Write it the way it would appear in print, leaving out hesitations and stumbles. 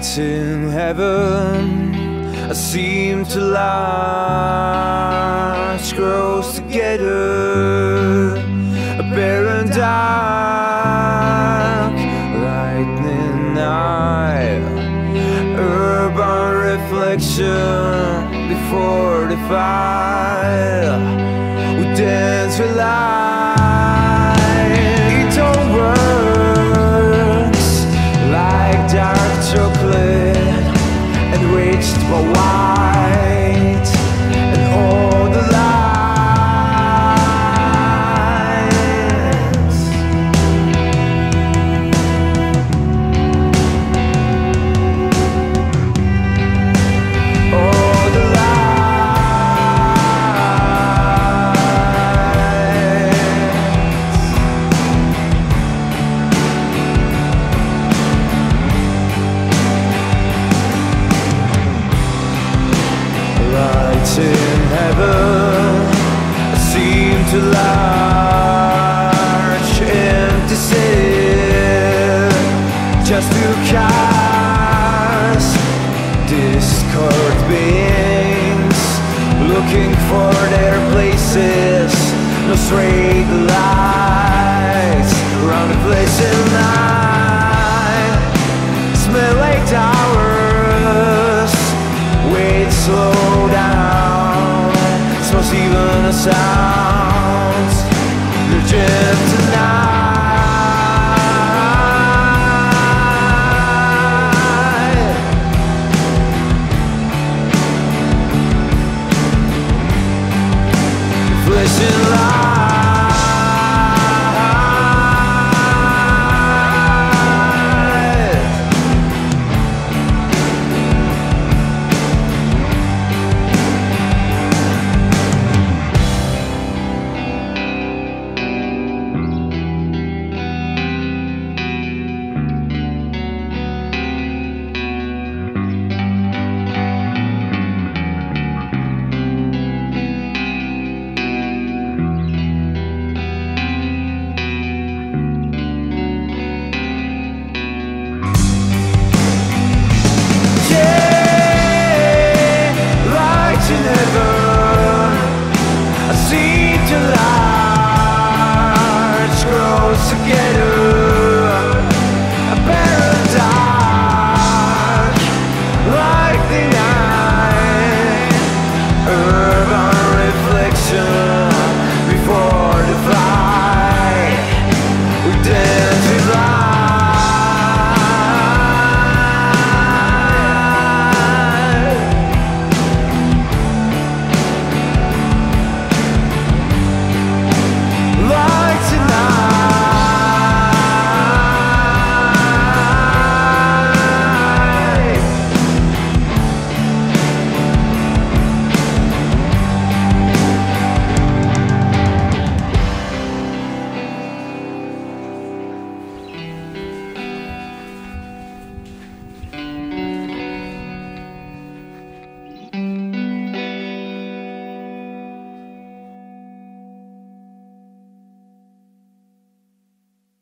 Light in heaven, I seem to large grows together, a barren dark lightning eye, urban reflection before the fire. We dance with light, it all works like dark chocolate enriched by white and all the lights. All the lights in heaven seem to large empty city, just to cast discord beings looking for their places. No straight lights around the place in night, smell like towers. Wait, slow down, smells even the sounds. They're dim tonight. Flashing light. Together